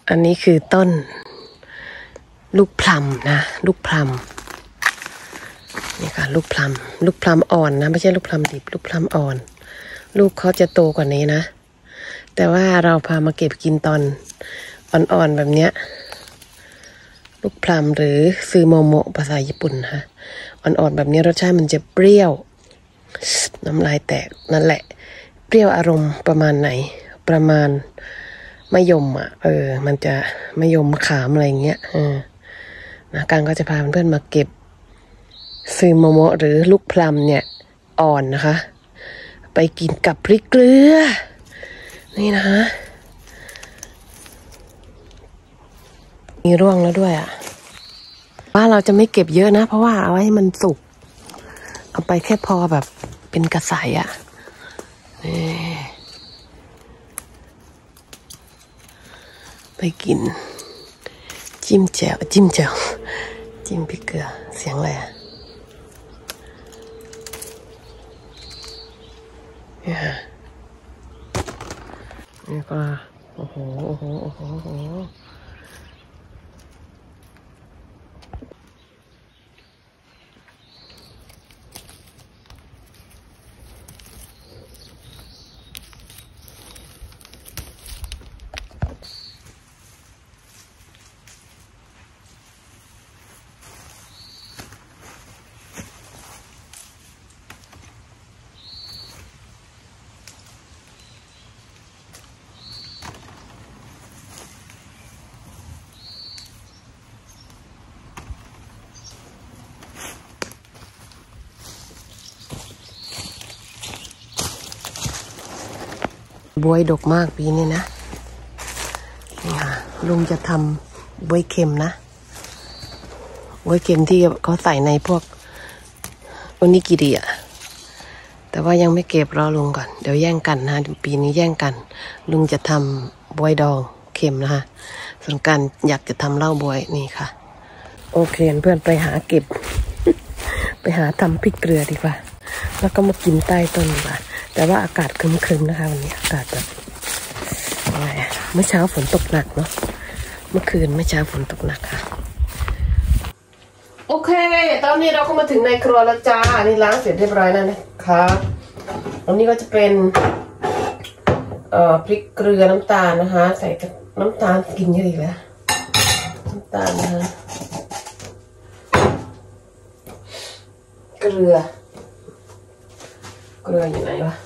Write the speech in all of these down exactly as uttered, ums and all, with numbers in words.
อันนี้คือต้นลูกพลัมนะลูกพลัมนี่ค่ะลูกพลัมลูกพลัมอ่อนนะไม่ใช่ลูกพลัมดิบลูกพลัมอ่อนลูกเขาจะโตกว่านี้นะแต่ว่าเราพามาเก็บกินตอนอ่อนๆแบบเนี้ยลูกพลัมหรือซูโมโมะภาษาญี่ปุ่นค่ะอ่อนๆแบบนี้รสชาติมันจะเปรี้ยวน้ำลายแตกนั่นแหละเปรี้ยวอารมณ์ประมาณไหนประมาณมะยมอ่ะเออมันจะมะยมมะขามอะไรเงี้ยเออนะการก็จะพาเพื่อนๆมาเก็บซูโมโมะหรือลูกพลัมเนี่ยอ่อนนะคะไปกินกับพริกเกลือนี่นะคะมีร่วงแล้วด้วยอ่ะว่าเราจะไม่เก็บเยอะนะเพราะว่าเอาไว้ให้มันสุกเอาไปแค่พอแบบเป็นกระสายอ่ะไปกินจิ้มแจ่วจิ้มแจ่วจิ้มพริกเกลือเสียงอะไรอ่ะนี่ก็โอ้โหโอ้โหโอ้โหโอ้โหบวยดกมากปีนี้นะนี่ค่ะลุงจะทำบวยเค็มนะบวยเค็มที่เขาใส่ในพวกโอนิกิริอะแต่ว่ายังไม่เก็บรอลุงก่อนเดี๋ยวแย่งกันนะปีนี้แย่งกันลุงจะทำบวยดองเค็มนะคะส่วนกันอยากจะทำเหล้าบวยนี่ค่ะโอเคเพื่อนไปหาเก็บ ไปหาทำพริกเกลือดีกว่าแล้วก็มากินใต้ต้นดีกว่าแต่ว่าอากาศครึมๆนะคะวันนี้อากาศแบบอะไรเมื่อเช้าฝนตกหนักเนาะเมื่อคืนเมื่อเช้าฝนตกหนักค่ะโอเคตอนนี้เราก็มาถึงในครัวแล้วจ้านี่ล้างเสร็จเรียบร้อยแล้วนะคะอันนี้ก็จะเป็นเอ่อพริกเกลือน้ำตาลนะคะใส่น้ำตาลกินเยอะอีกแล้วน้ำตาลนะคะเกลือเกลืออยู่ไหนวะ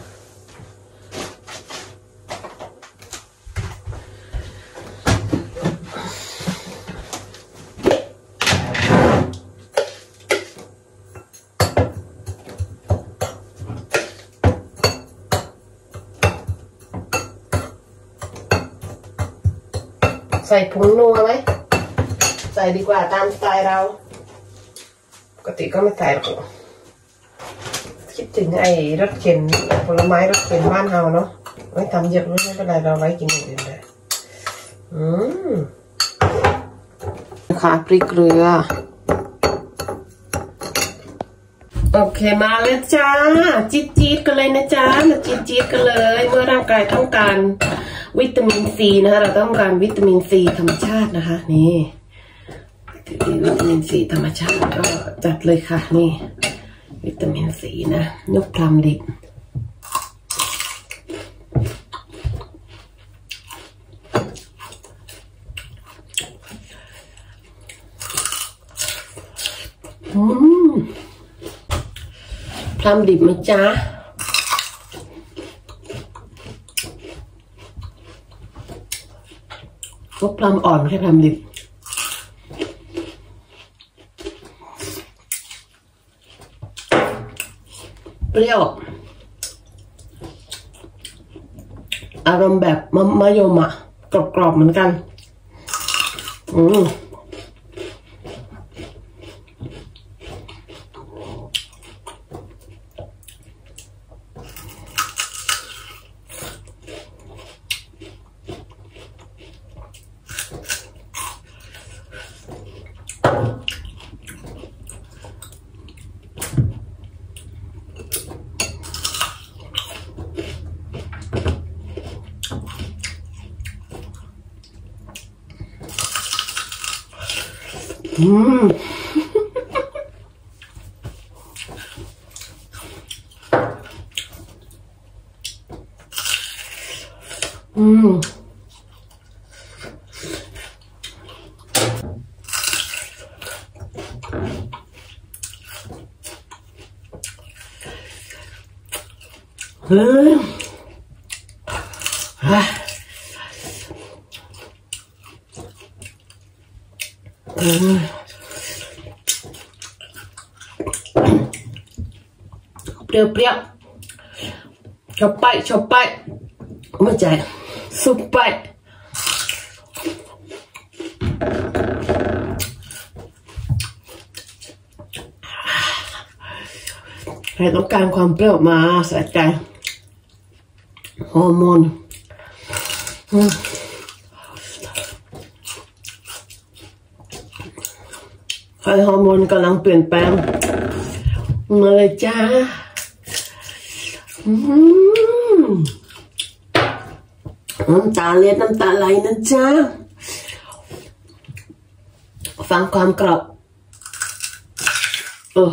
ใส่ผงนัวไหมใส่ดีกว่าตามสไตล์เราปกติก็ไม่ใส่หรอกคิดถึงไอ้รสเค็มผลไม้รสเค็มบ้านเราเนาะไม่ทำเยอะไม่เป็นไรเราไว้กินอย่างอื่นได้อืมนะคะพริกเกลือโอเคมาแล้วจ้าจี๊ดจี๊ดกันเลยนะจ้ามาจี๊ดจี๊ดกันเลยเมื่อร่างกายต้องการวิตามินซีนะคะเราต้องการวิตามินซีธรรมชาตินะคะนี่วิตามินซีธรรมชาติก็จัดเลยค่ะนี่วิตามินซีนะยกพลัมดิบอืมพลัมดิบมั้ยจ๊ะยกพลัมอ่อนไม่ใช่พลัมดิบเปรี้ยวอารมณ์แบบมะมะยมอ่ะกรอบๆเหมือนกันอืมอืมอืมเฮ้ยอืมเปรี้ยวเปรี้ยวชอบไปชอบไปไม่ใจสุกไปใครต้องการความเปรี้ยวมาใส่ใจฮอร์โมนใครฮอร์โมนกำลังเปลี่ยนแปลงมาเลยจ้าน้ำตาเล็ดน้ำตาไหลนะจ้าฟังความกรอบโอ้โห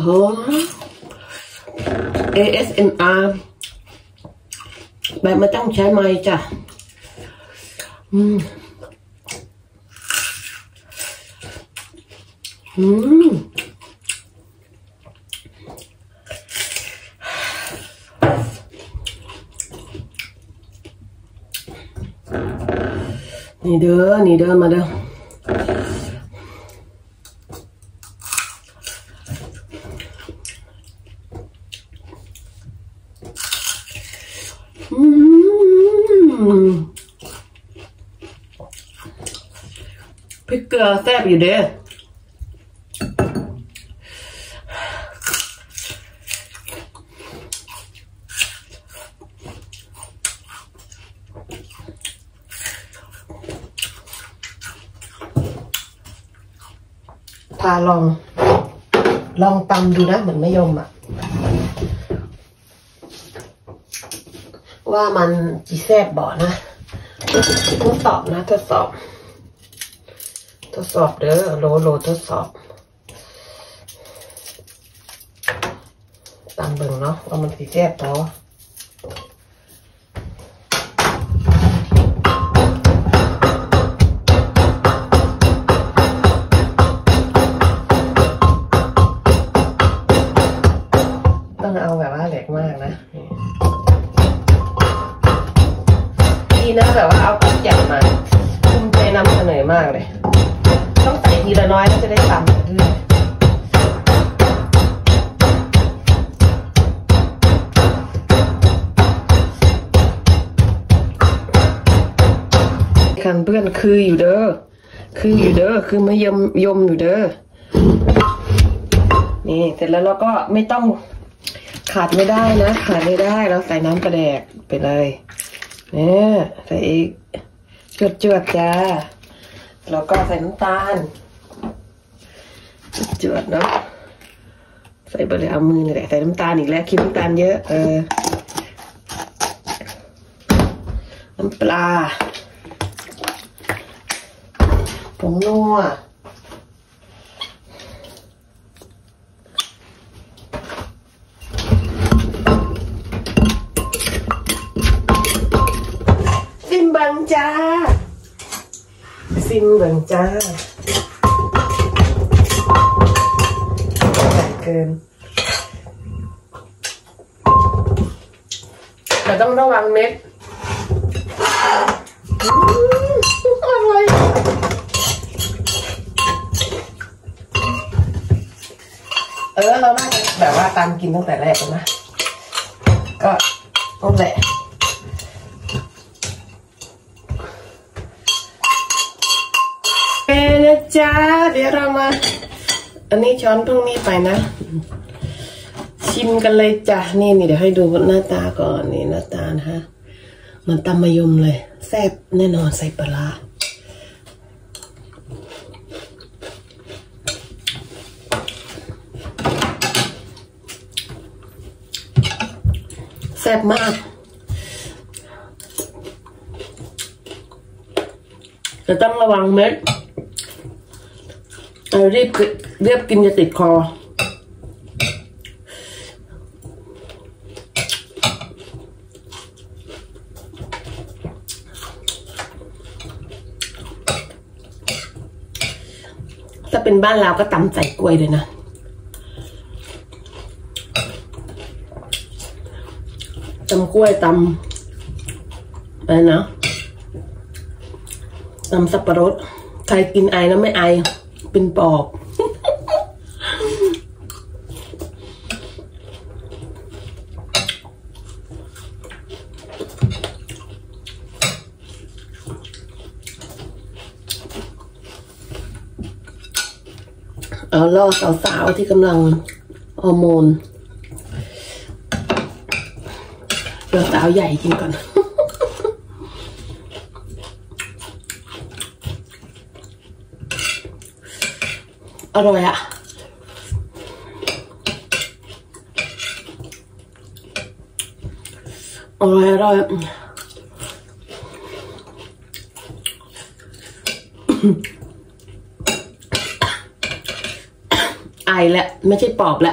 เอ เอส เอ็ม อาร์ แบบไม่ต้องใช้ไม้จ้ะอืมอืมนี่เด้อนี่เด้อมาเด้ออืมพริกเกลือแซ่บอยู่เด้อพาลองลองตำดูนะเหมือนไม่ยมอ่ะว่ามันจีแซ่บบ่อนะทดสอบนะทดสอบทดสอบเด้อโลโลทดสอบตำเบิ่งเนาะว่ามันจีแซ่บบ่ต้องเอาแบบว่าแหลกมากนะดีนะแบบว่าเอาทุกอย่างมาภูมิใจนำเสนอมากเลยต้องใส่ทีละน้อยก็จะได้ตำขึ้นคันเพื่อนคืออยู่เด้อคืออยู่เด้อคือไม่ยมยมอยู่เด้อนี่เสร็จแล้วเราก็ไม่ต้องขาดไม่ได้นะขาดไม่ได้เราใส่น้ำกระแดกไปเลยเนี่ยใส่อีกจวดจวดจ้าแล้วก็ใส่น้ำตาลจวดเนาะใส่ไปเลยเอามือนี่แหละใส่น้ำตาลอีกแล้วคิดน้ำตาลเยอะเออน้ำปลาผงนัวซิมบังจ้าซิมบังจ้าใส่เกินแต่ต้องระวังเม็ดอร่อยเออเราน่าจะแบบว่าตามกินตั้งแต่แรกเลยนะก็ต้องแหละเอ๊ะจ้าเดี๋ยวเรามาอันนี้ช้อนเพิ่งมีไปนะชิมกันเลยจ้ะนี่นี่เดี๋ยวให้ดูหน้าตาก่อนนี่หน้าตานะฮะมันตำมะยมเลยแซ่บแน่นอนใส่ปลาแซ่บมากจะต้องระวังเม็ดเอารีบเรียบกินจะติดคอถ้าเป็นบ้านเราก็ตำใส่กล้วยเลยนะตำกล้วยตำอะไรนะตำสับปะรดใครกินไอแล้วไม่ไอเป็นปอบเอาล่อสาวๆที่กำลังฮอร์โมนเดี๋ยวสาวใหญ่กินก่อนอร่อยอะอร่อยอร่อยไอแหละไม่ใช่ปอบแหละ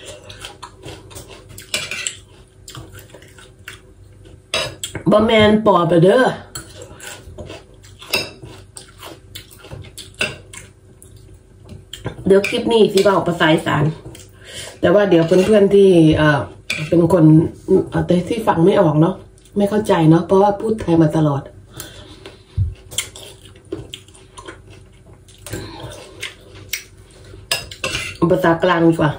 บะแมนปอบเด้อเดี๋ยวคลิปนี้สิบอกภาษาอีสานแต่ว่าเดี๋ยวเพื่อนๆที่เอ่อเป็นคนแต่ที่ฟังไม่ออกเนาะไม่เข้าใจเนาะเพราะว่าพูดไทยมาตลอดภาษากลางดีกว่า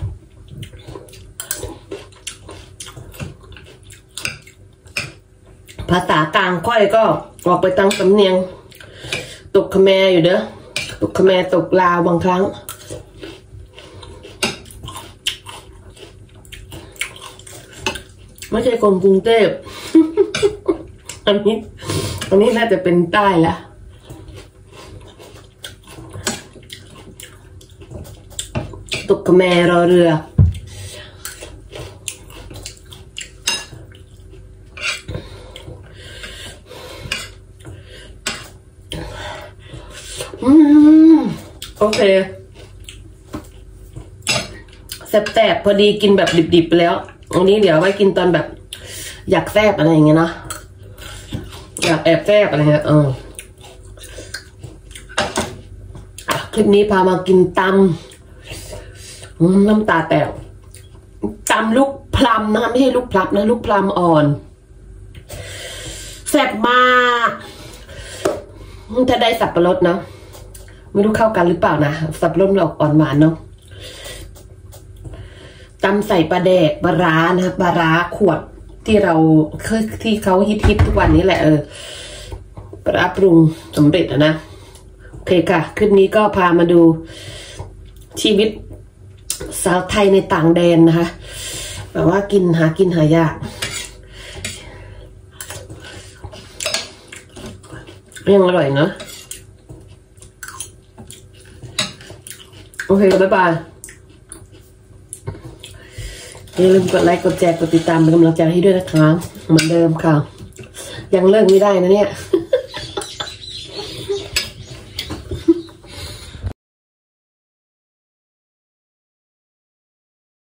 ภาษากลางค่อยก็ออกไปตั้งสำเนียงตกขแมอยู่เด้อตกขแมตกลาวบางครั้งไม่ใช่คนกรุงเทพ อันนี้อันนี้น่าจะเป็นใต้แล้วตกขแมรอเรืออืมโอเคแซ่บๆพอดีกินแบบดิบๆไปแล้วอันนี้เดี๋ยวไว้กินตอนแบบอยากแซ่บอะไรอย่างเงี้ยนะอยากแอบแซ่บอะไรเงี้ยเออคลิปนี้พามากินตำน้ำตาแตกตำลูกพลัมนะคะไม่ใช่ลูกพลับนะลูกพลัมอ่อนแซ่บมากถ้าได้สับปะรดเนาะไม่รู้เข้ากันหรือเปล่านะสับปะรดออกอ่อนหวานเนาะตำใส่ปลาแดกปลาร้านะปลาร้าขวดที่เราเคยที่เขาฮิตๆทุกวันนี้แหละเออปลาร้าปรุงสำเร็จนะโอเคค่ะคลิปนี้ก็พามาดูชีวิตสาวไทยในต่างแดนนะคะแบบว่ากินหากินหายากยังอร่อยเนาะโอเคบ๊ายบายอย่าลืมกดไลค์กดแชร์กดติดตามเป็นกำลังใจให้ด้วยนะคะเหมือนเดิมค่ะยังเลิกไม่ได้นะเนี่ย